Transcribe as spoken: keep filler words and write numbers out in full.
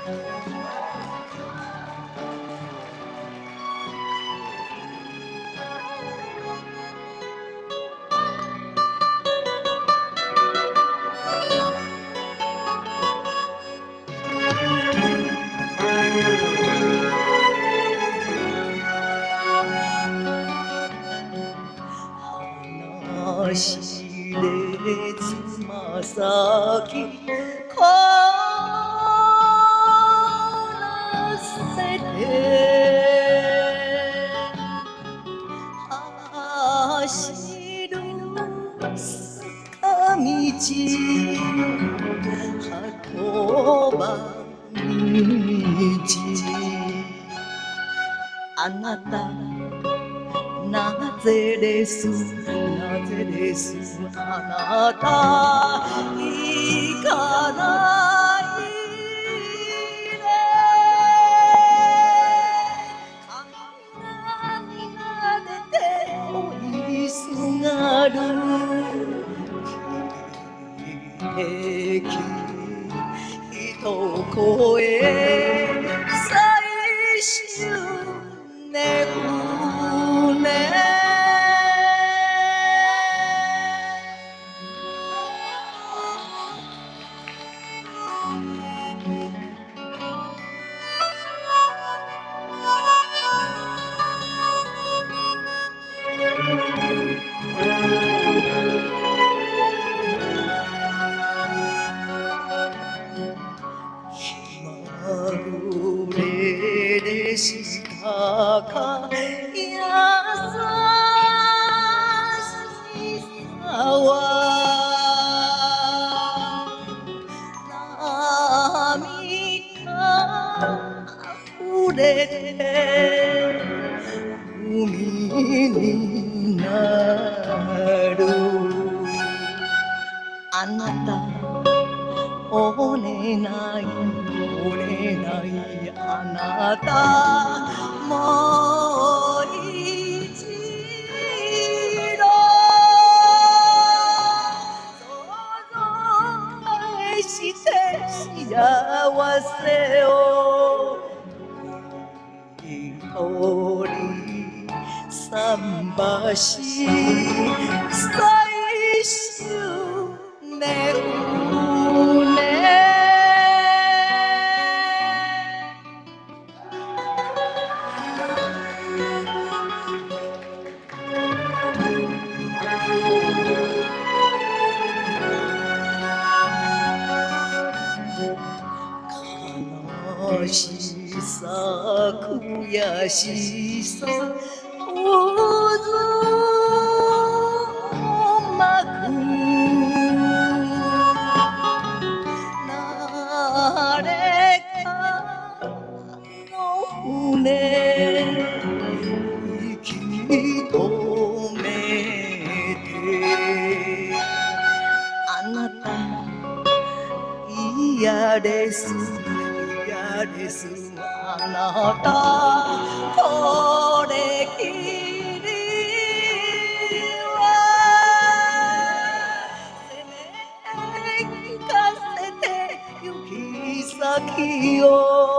しれつま先からせて走る坂道運ば道あなたなぜですなぜですあなた行かないで雷が出て追いすがる汽笛一声最終ね気まぐれでしたか優しさは涙溢れて海になるあなたお願いお願いあなたもう一度想像返して幸せを一人桟橋最終ね悲しさ悔しさ渦巻く誰かの船息止めてあなた嫌です嫌ですあなたこれきりはせめて聞かせて行き先を